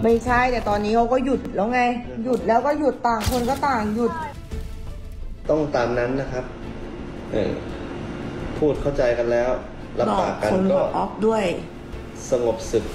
ไม่ใช่แต่ตอนนี้เขาก็หยุดแล้วไงหยุดแล้วก็หยุดต่างคนก็ต่างหยุดต้องตามนั้นนะครับพูดเข้าใจกันแล้วรับปากกันก็ออฟด้วยสงบศึก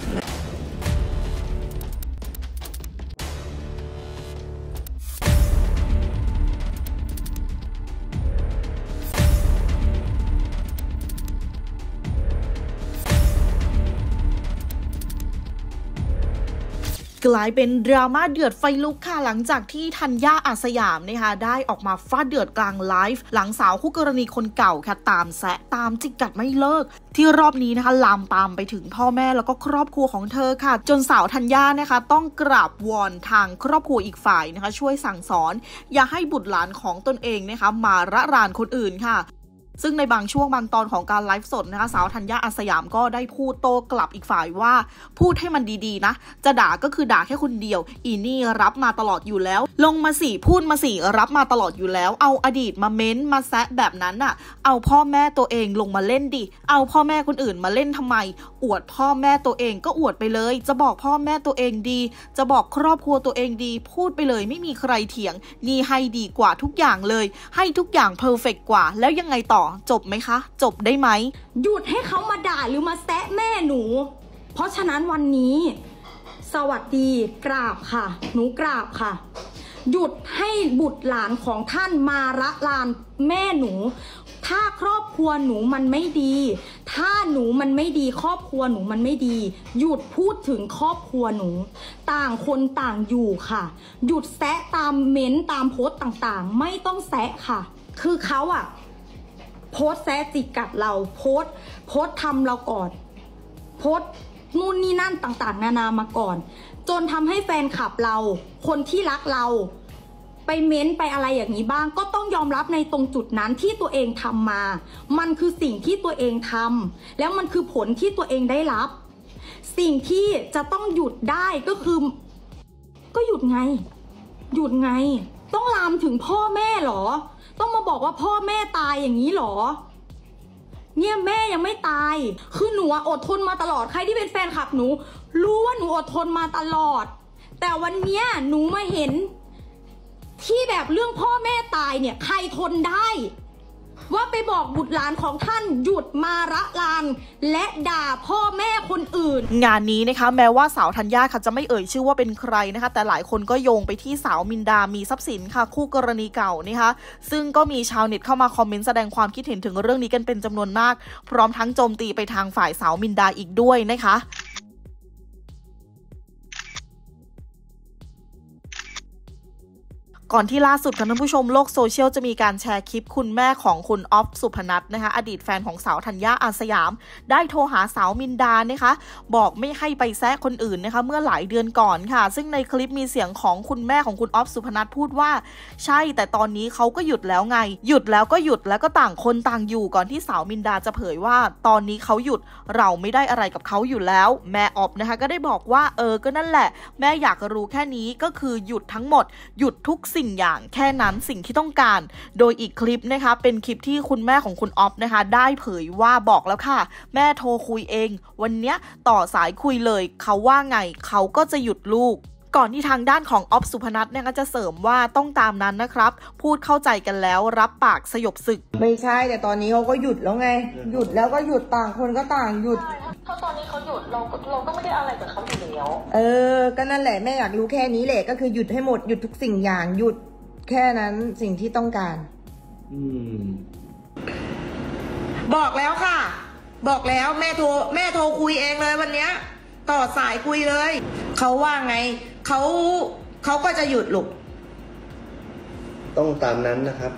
กลายเป็นดราม่าเดือดไฟลุกค่ะหลังจากที่ธัญญา อาสยามนะคะได้ออกมาฟาดเดือดกลางไลฟ์หลังสาวคู่กรณีคนเก่าค่ะตามแซะตามจิกกัดไม่เลิกที่รอบนี้นะคะลามปามไปถึงพ่อแม่แล้วก็ครอบครัวของเธอค่ะจนสาวธัญญานะคะต้องกราบวอนทางครอบครัวอีกฝ่ายนะคะช่วยสั่งสอนอย่าให้บุตรหลานของตนเองนะคะมาระรานคนอื่นค่ะซึ่งในบางช่วงบางตอนของการไลฟ์สดนะคะสาวธัญญา อาสยามก็ได้พูดโต้กลับอีกฝ่ายว่าพูดให้มันดีๆนะจะด่าก็คือด่าแค่คนเดียวอีนี่รับมาตลอดอยู่แล้วลงมาสิพูดมาสิรับมาตลอดอยู่แล้วเอาอดีตมาเม้นมาแซะแบบนั้นน่ะเอาพ่อแม่ตัวเองลงมาเล่นดิเอาพ่อแม่คนอื่นมาเล่นทำไมอวดพ่อแม่ตัวเองก็อวดไปเลยจะบอกพ่อแม่ตัวเองดีจะบอกครอบครัวตัวเองดีพูดไปเลยไม่มีใครเถียงนี่ให้ดีกว่าทุกอย่างเลยให้ทุกอย่างเพอร์เฟกต์กว่าแล้วยังไงต่อจบไหมคะจบได้ไหมหยุดให้เขามาด่าหรือมาแซะแม่หนูเพราะฉะนั้นวันนี้สวัสดีกราบค่ะหนูกราบค่ะหยุดให้บุตรหลานของท่านมาระรานแม่หนูถ้าครอบครัวหนูมันไม่ดีถ้าหนูมันไม่ดีครอบครัวหนูมันไม่ดีหยุดพูดถึงครอบครัวหนูต่างคนต่างอยู่ค่ะหยุดแซะตามเม้นตามโพสต์ต่างๆไม่ต้องแซะค่ะคือเขาอะโพสแซะจิกกัดเราโพสทำเราก่อนโพสนู่นนี่นั่นต่างๆนานามาก่อนจนทำให้แฟนคลับเราคนที่รักเราไปเม้นไปอะไรอย่างนี้บ้างก็ต้องยอมรับในตรงจุดนั้นที่ตัวเองทำมามันคือสิ่งที่ตัวเองทำแล้วมันคือผลที่ตัวเองได้รับสิ่งที่จะต้องหยุดได้ก็คือก็หยุดไงต้องลามถึงพ่อแม่หรอต้องมาบอกว่าพ่อแม่ตายอย่างนี้หรอเนี่ยแม่ยังไม่ตายคือหนูอดทนมาตลอดใครที่เป็นแฟนคลับหนูรู้ว่าหนูอดทนมาตลอดแต่วันเนี้ยหนูมาเห็นที่แบบเรื่องพ่อแม่ตายเนี่ยใครทนได้ว่าไปบอกบุตรหลานของท่านหยุดมาระรานและด่าพ่อแม่คนอื่นงานนี้นะคะแม้ว่าสาวธัญญาค่ะจะไม่เอ่ยชื่อว่าเป็นใครนะคะแต่หลายคนก็โยงไปที่สาวมินดามีทรัพย์สินค่ะคู่กรณีเก่านะคะซึ่งก็มีชาวเน็ตเข้ามาคอมเมนต์แสดงความคิดเห็นถึงเรื่องนี้กันเป็นจำนวนมากพร้อมทั้งโจมตีไปทางฝ่ายสาวมินดาอีกด้วยนะคะก่อนที่ล่าสุดค่ะท่านผู้ชมโลกโซเชียลจะมีการแชร์คลิปคุณแม่ของคุณออฟสุพนัทนะคะอดีตแฟนของสาวธัญญา อาสยามได้โทรหาสาวมินดานะคะบอกไม่ให้ไปแซะคนอื่นนะคะเมื่อหลายเดือนก่อนค่ะซึ่งในคลิปมีเสียงของคุณแม่ของคุณออฟสุพนัทพูดว่าใช่แต่ตอนนี้เขาก็หยุดแล้วไงหยุดแล้วก็หยุดแล้วก็ต่างคนต่างอยู่ก่อนที่สาวมินดาจะเผยว่าตอนนี้เขาหยุดเราไม่ได้อะไรกับเขาอยู่แล้วแม่ออฟนะคะก็ได้บอกว่าก็นั่นแหละแม่อยากรู้แค่นี้ก็คือหยุดทั้งหมดหยุดทุกสิ่งอย่างแค่นั้นสิ่งที่ต้องการโดยอีกคลิปนะคะเป็นคลิปที่คุณแม่ของคุณออฟนะคะได้เผยว่าบอกแล้วค่ะแม่โทรคุยเองวันเนี้ยต่อสายคุยเลยเขาว่าไงเขาก็จะหยุดลูกก่อนที่ทางด้านของออฟสุพนัทเนี่ยก็จะเสริมว่าต้องตามนั้นนะครับพูดเข้าใจกันแล้วรับปากสยบศึกไม่ใช่แต่ตอนนี้เขาก็หยุดแล้วไงหยุดแล้วก็หยุดต่างคนก็ต่างหยุดถ้าตอนนี้เขาหยุดเราก็ไม่ได้อะไรกับเขาอยู่แล้วก็นั่นแหละแม่อยากรู้แค่นี้แหละก็คือหยุดให้หมดหยุดทุกสิ่งอย่างหยุดแค่นั้นสิ่งที่ต้องการบอกแล้วค่ะบอกแล้วแม่โทรคุยเองเลยวันเนี้ยต่อสายคุยเลยเขาว่าไงเขาก็จะหยุดลูกต้องตามนั้นนะครับ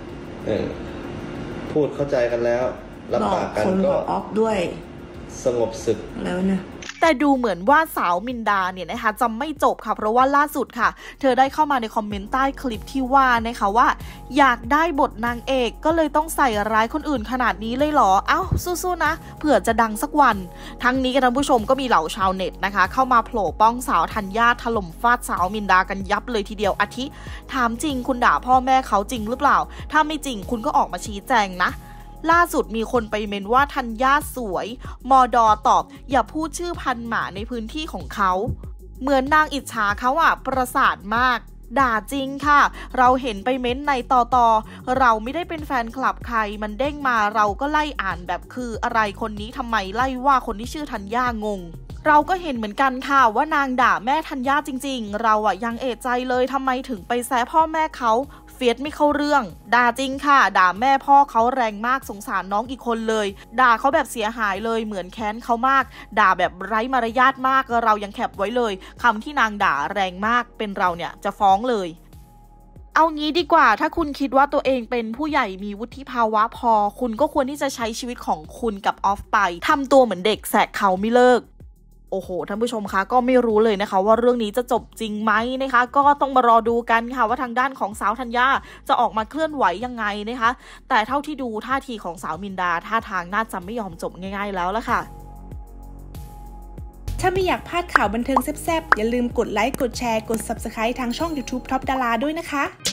พูดเข้าใจกันแล้วรับปากกันก็ออฟด้วยสงบศึกแล้วนะแต่ดูเหมือนว่าสาวมินดาเนี่ยนะคะจะไม่จบค่ะเพราะว่าล่าสุดค่ะเธอได้เข้ามาในคอมเมนต์ใต้คลิปที่ว่านะคะว่าอยากได้บทนางเอกก็เลยต้องใส่ร้ายคนอื่นขนาดนี้เลยเหรอเอ้าสู้ๆนะเผื่อจะดังสักวันทั้งนี้ท่านผู้ชมก็มีเหล่าชาวเน็ตนะคะเข้ามาโผล่ป้องสาวธัญญาถล่มฟาดสาวมินดากันยับเลยทีเดียวอาทิถามจริงคุณด่าพ่อแม่เขาจริงหรือเปล่าถ้าไม่จริงคุณก็ออกมาชี้แจงนะล่าสุดมีคนไปเมนว่าธัญญาสวยมด.ตอบอย่าพูดชื่อพันหมาในพื้นที่ของเขาเหมือนนางอิจฉาเขาประสาทมากด่าจริงค่ะเราเห็นไปเม้นในต่อเราไม่ได้เป็นแฟนคลับใครมันเด้งมาเราก็ไล่อ่านแบบคืออะไรคนนี้ทำไมไล่ว่าคนที่ชื่อธัญญางงเราก็เห็นเหมือนกันค่ะว่านางด่าแม่ธัญญาจริงๆเรายังเอะใจเลยทำไมถึงไปแซะพ่อแม่เขาเฟียสไม่เข้าเรื่องด่าจริงค่ะด่าแม่พ่อเขาแรงมากสงสารน้องอีกคนเลยด่าเขาแบบเสียหายเลยเหมือนแค้นเขามากด่าแบบไร้มารยาทมากเรายังแคปไว้เลยคำที่นางด่าแรงมากเป็นเราเนี่ยจะฟ้องเลยเอางี้ดีกว่าถ้าคุณคิดว่าตัวเองเป็นผู้ใหญ่มีวุฒิภาวะพอคุณก็ควรที่จะใช้ชีวิตของคุณกับออฟไปทำตัวเหมือนเด็กแสะเขาไม่เลิกโอ้โหท่านผู้ชมคะก็ไม่รู้เลยนะคะว่าเรื่องนี้จะจบจริงไหมนะคะก็ต้องมารอดูกันค่ะว่าทางด้านของสาวธัญญาจะออกมาเคลื่อนไหวยังไงนะคะแต่เท่าที่ดูท่าทีของสาวมินดาท่าทางน่าจะไม่ยอมจบง่ายๆแล้วละค่ะถ้าไม่อยากพลาดข่าวบันเทิงแซ่บๆอย่าลืมกดไลค์กดแชร์กด Subscribe ทางช่อง YouTube Top Dara ด้วยนะคะ